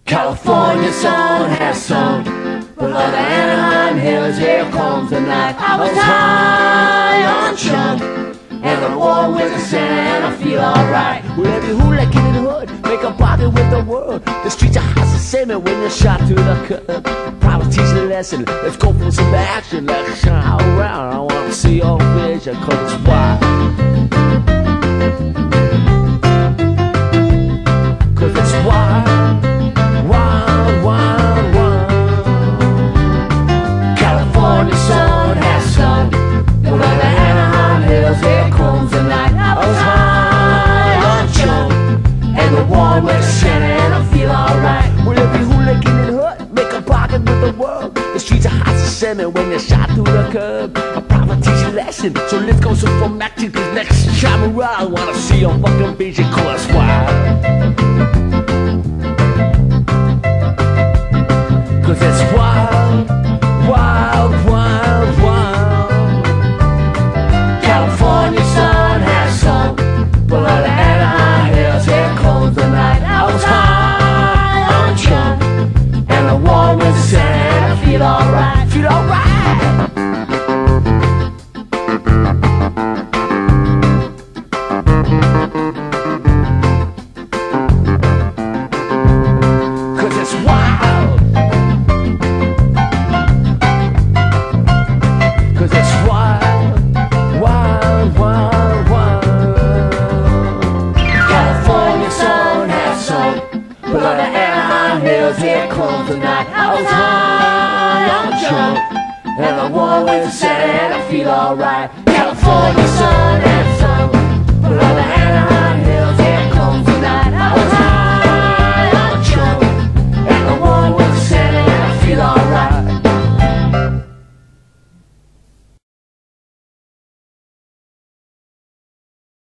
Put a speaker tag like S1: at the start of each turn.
S1: California sun has sung below the Anaheim hills. Here comes the night. I was high on chunk, and I'm warm with the sand, and I feel alright. Well, every hooligan in the hood make a pocket with the world. The streets are hot as salmon when you're shot through the curb. Probably teach a lesson. Let's go for some action. Let's shine around. I wanna see your vision, 'cause it's wild. 'Cause it's wild. Wild, wild, wild. California sun has sung below the Anaheim hills. Here comes the night. I was high on chunk, and the warm with the sand, and I feel alright. Well, every hooligan in the hood make a pocket with the world. The streets are hot as salmon when you're shot through the curb. I probably teach a lesson, so let's go some from action. 'Cause next time around, I wanna see your fucking vision, 'cause it's wild. 'Cause it's wild, wild, wild, wild. California sun has sung below the Anaheim hills. Here comes the night. I was high on chunk, and the warm with the sand. I feel alright, feel alright. 'Cause it's wild. 'Cause it's wild, wild, wild, wild. California sun has sung below the Anaheim hills. Here comes the night. I was high on chunk, and the warm with the sand. I feel alright. California sun has sung below the Anaheim